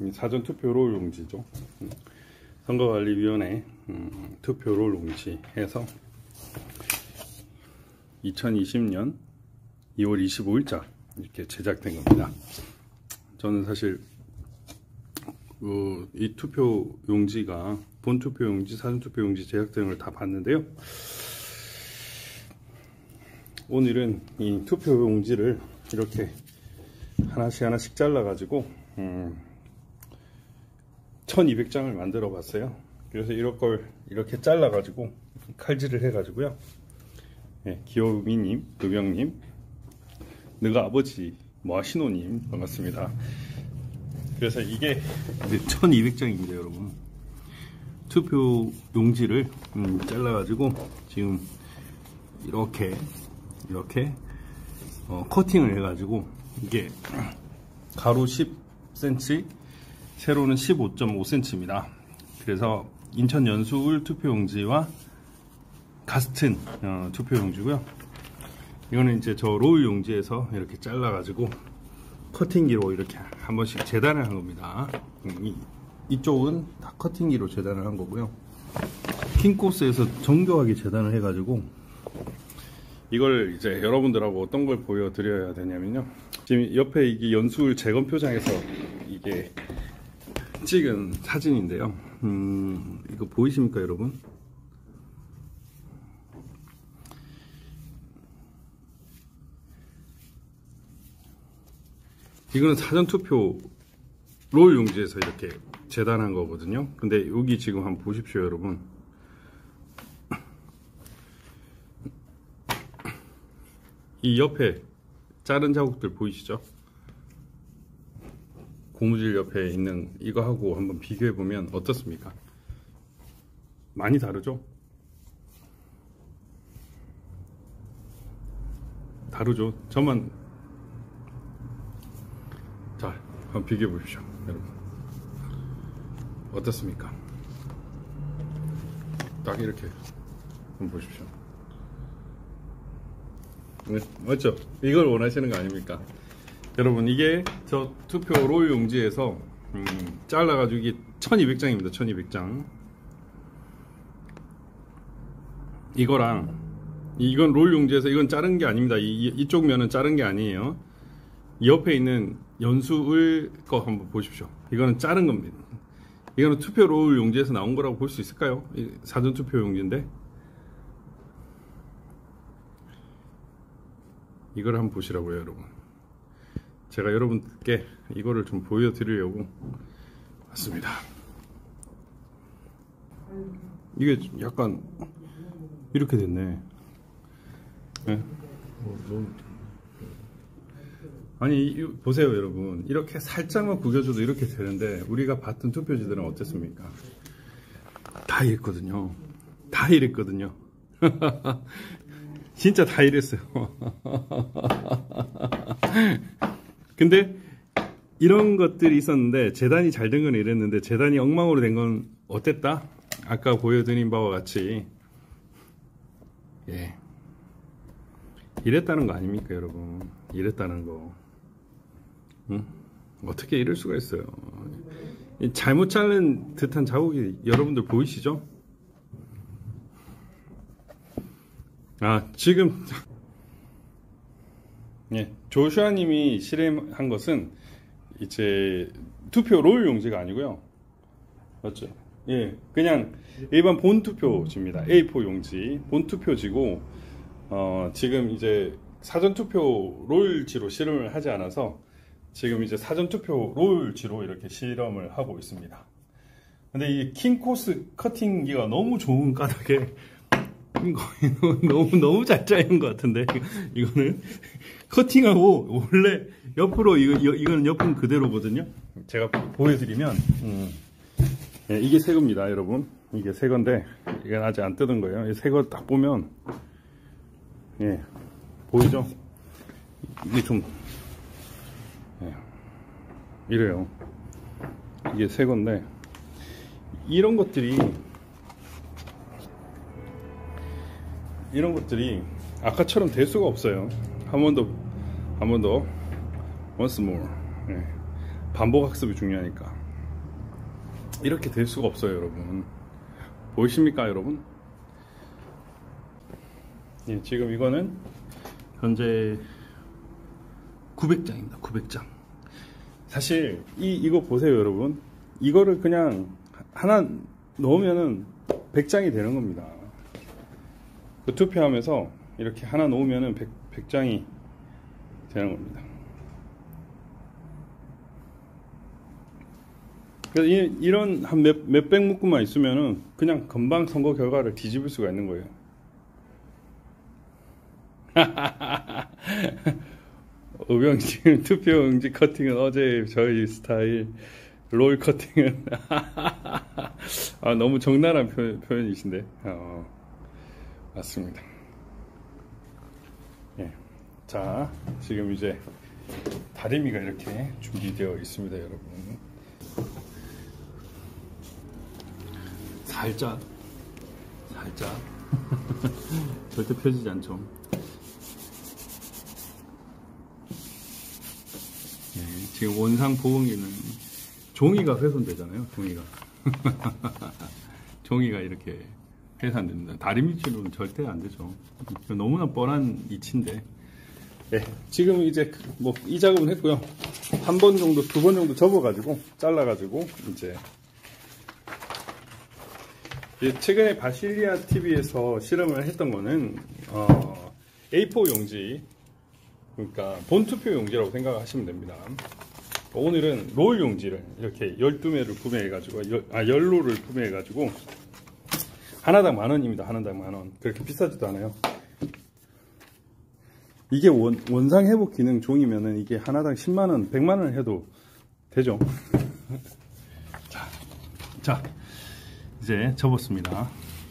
사전투표 롤 용지죠. 선거관리위원회 투표 롤 용지 해서 2020년 2월 25일자 이렇게 제작된 겁니다. 저는 사실 이 투표 용지가 본 투표 용지, 사전 투표 용지 제작된 걸 다 봤는데요. 오늘은 이 투표 용지를 이렇게 하나씩 잘라 가지고 1200장을 만들어 봤어요. 그래서 이런 걸 이렇게 잘라 가지고 칼질을 해 가지고요. 네, 기호미님, 도경님, 너가 아버지 뭐하시노님 반갑습니다. 그래서 이게 1200장입니다 여러분. 투표 용지를 잘라 가지고 지금 이렇게 커팅을 해 가지고 이게 가로 10cm, 세로는 15.5cm입니다. 그래서 인천 연수울 투표용지와 같은 투표용지고요. 이거는 이제 저 롤 용지에서 이렇게 잘라가지고 커팅기로 이렇게 한 번씩 재단을 한 겁니다. 이쪽은 다 커팅기로 재단을 한 거고요. 킹코스에서 정교하게 재단을 해가지고 이걸 이제 여러분들하고 어떤 걸 보여드려야 되냐면요. 지금 옆에 이게 연수울 재검표장에서 이게 찍은 사진인데요. 이거 보이십니까 여러분? 이거는 사전투표 롤 용지에서 이렇게 재단한 거거든요. 근데 여기 지금 한번 보십시오 여러분. 이 옆에 자른 자국들 보이시죠? 고무줄 옆에 있는 이거하고 한번 비교해 보면 어떻습니까? 많이 다르죠? 다르죠? 저만 자 한번 비교해 보십시오 여러분. 어떻습니까? 딱 이렇게 한번 보십시오. 맞죠? 이걸 원하시는 거 아닙니까? 여러분 이게 저 투표 롤 용지에서 잘라가지고 이게 1200장입니다 1200장. 이거랑 이건 롤 용지에서 이건 자른 게 아닙니다. 이쪽 면은 자른 게 아니에요. 이 옆에 있는 연수울 거 한번 보십시오. 이거는 자른 겁니다. 이거는 투표 롤 용지에서 나온 거라고 볼 수 있을까요? 사전 투표 용지인데 이걸 한번 보시라고요 여러분. 제가 여러분께 이거를 좀 보여드리려고 왔습니다. 이게 약간 이렇게 됐네. 네? 아니 보세요 여러분. 이렇게 살짝만 구겨줘도 이렇게 되는데 우리가 봤던 투표지들은 어땠습니까? 다 이랬거든요. 다 이랬거든요. 진짜 다 이랬어요. 근데 이런 것들이 있었는데 재단이 잘 된 건 이랬는데 재단이 엉망으로 된 건 어땠다? 아까 보여드린 바와 같이 예 이랬다는 거 아닙니까 여러분? 이랬다는 거. 응? 어떻게 이럴 수가 있어요? 잘못 자른 듯한 자국이 여러분들 보이시죠? 아 지금 예, 조슈아님이 실행한 것은 이제 투표 롤 용지가 아니고요, 맞죠? 예, 그냥 일반 본 투표지입니다. A4 용지 본 투표지고 지금 이제 사전 투표 롤지로 실험을 하지 않아서 지금 이제 사전 투표 롤지로 이렇게 실험을 하고 있습니다. 근데 이 킹코스 커팅기가 너무 좋은 까닭에 너무 잘 자른 것 같은데 이거는 커팅하고 원래 옆으로 이거는 옆은 그대로거든요. 제가 보여드리면 예, 이게 새 겁니다 여러분. 이게 새 건데 이건 아직 안 뜯은 거예요. 새 거 딱 보면 예 보이죠? 이게 좀 예, 이래요. 이게 새 건데 이런 것들이 아까처럼 될 수가 없어요. 한 번 더 once more. 네. 반복 학습이 중요하니까. 이렇게 될 수가 없어요, 여러분. 보이십니까, 여러분? 예, 지금 이거는 현재 900장입니다. 900장. 사실 이거 보세요, 여러분. 이거를 그냥 하나 넣으면은 100장이 되는 겁니다. 그 투표하면서 이렇게 하나 놓으면은 100장이 되는 겁니다. 그래서 이런 한 몇백 묶음만 있으면은 그냥 금방 선거 결과를 뒤집을 수가 있는 거예요. 의병님 투표 응지 커팅은 어제 저희 스타일, 롤 커팅은 아, 너무 적나라한 표현이신데 맞습니다. 예. 자, 지금 이제 다리미가 이렇게 준비되어 있습니다, 여러분. 살짝 절대 펴지지 않죠. 예, 지금 원상 보응기는 종이가 훼손되잖아요. 종이가 이렇게 훼손됩니다. 다리미치로는 절대 안 되죠. 너무나 뻔한 이치인데. 예, 지금 이제 뭐 이 작업은 했고요. 한 번 정도, 두 번 정도 접어가지고 잘라가지고 이제 최근에 바실리아 TV에서 실험을 했던 거는 A4 용지, 그러니까 본투표 용지라고 생각하시면 됩니다. 오늘은 롤 용지를 이렇게 12매를 구매해가지고, 열로를 구매해가지고, 하나당 10,000원입니다. 하나당 10,000원. 그렇게 비싸지도 않아요. 이게 원상 회복 기능 종이면은 이게 하나당 10만원, 100만원 해도 되죠. 자, 이제 접었습니다.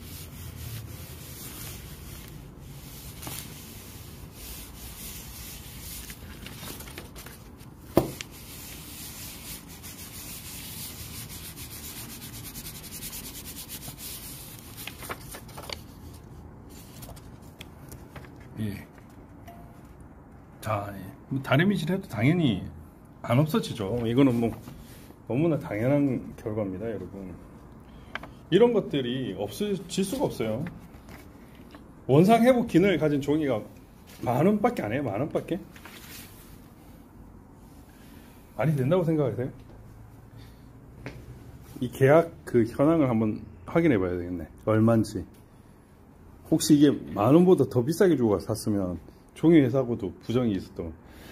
예. 자, 다리미질 해도 당연히 안 없어지죠. 이거는 뭐 너무나 당연한 결과입니다, 여러분. 이런 것들이 없어질 수가 없어요. 원상 회복 기능을 가진 종이가 10,000원밖에 안 해요. 10,000원밖에. 많이 된다고 생각하세요? 이 계약 그 현황을 한번 확인해 봐야 되겠네. 얼마인지. 혹시 이게 10,000원보다 더 비싸게 주고 샀으면 종이 회사하고도 부정이 있었던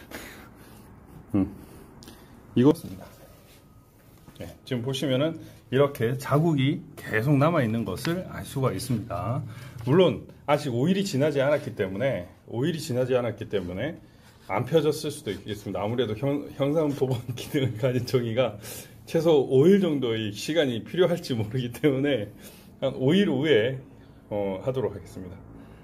이거습니다. 네, 지금 보시면은 이렇게 자국이 계속 남아 있는 것을 알 수가 있습니다. 물론 아직 5일이 지나지 않았기 때문에 안 펴졌을 수도 있겠습니다. 아무래도 형상 보본 기능을 가진 종이가 최소 5일 정도의 시간이 필요할지 모르기 때문에 한 5일 후에 하도록 하겠습니다.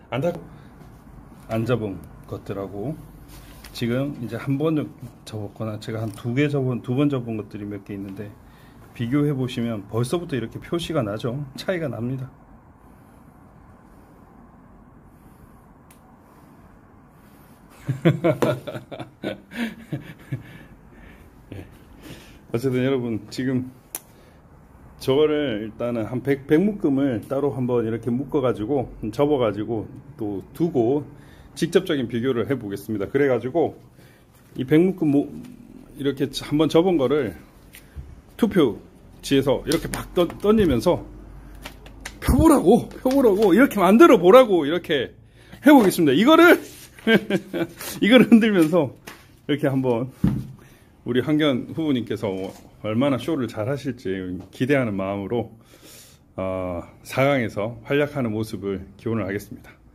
안 접은 것들하고 지금 이제 한 번 접었거나 제가 한 두 번 접은 것들이 몇 개 있는데 비교해 보시면 벌써부터 이렇게 표시가 나죠. 차이가 납니다. 예. 어쨌든 여러분 지금 저거를 일단은 한 100묶음을 따로 한번 이렇게 묶어 가지고 접어 가지고 또 두고 직접적인 비교를 해 보겠습니다. 그래 가지고 이 100묶음 이렇게 한번 접은 거를 투표지에서 이렇게 막 던지면서 펴보라고 이렇게 만들어 보라고 이렇게 해 보겠습니다. 이거를 흔들면서 이렇게 한번 우리 한견 후보님께서 얼마나 쇼를 잘 하실지 기대하는 마음으로 4강에서 활약하는 모습을 기원을 하겠습니다.